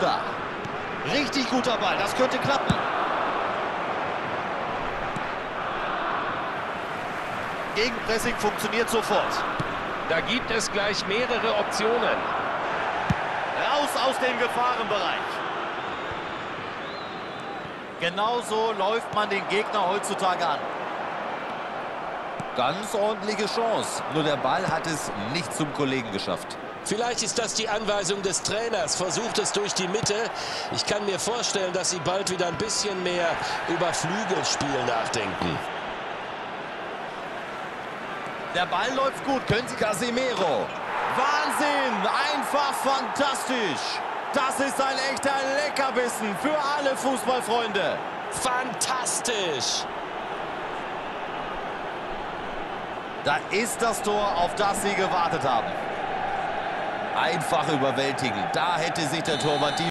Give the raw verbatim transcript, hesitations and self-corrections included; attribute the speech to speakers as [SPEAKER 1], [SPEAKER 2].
[SPEAKER 1] da. Richtig guter Ball, das könnte klappen. Gegenpressing funktioniert sofort.
[SPEAKER 2] Da gibt es gleich mehrere Optionen.
[SPEAKER 1] Raus aus dem Gefahrenbereich. Genauso läuft man den Gegner heutzutage an. Ganz ordentliche Chance. Nur der Ball hat es nicht zum Kollegen geschafft.
[SPEAKER 3] Vielleicht ist das die Anweisung des Trainers. Versucht es durch die Mitte. Ich kann mir vorstellen, dass sie bald wieder ein bisschen mehr über Flügelspiel nachdenken.
[SPEAKER 1] Der Ball läuft gut. Können Sie Casemiro. Wahnsinn! Einfach fantastisch. Das ist ein echter Leckerbissen für alle Fußballfreunde.
[SPEAKER 3] Fantastisch!
[SPEAKER 1] Da ist das Tor, auf das Sie gewartet haben. Einfach überwältigend. Da hätte sich der Torwart die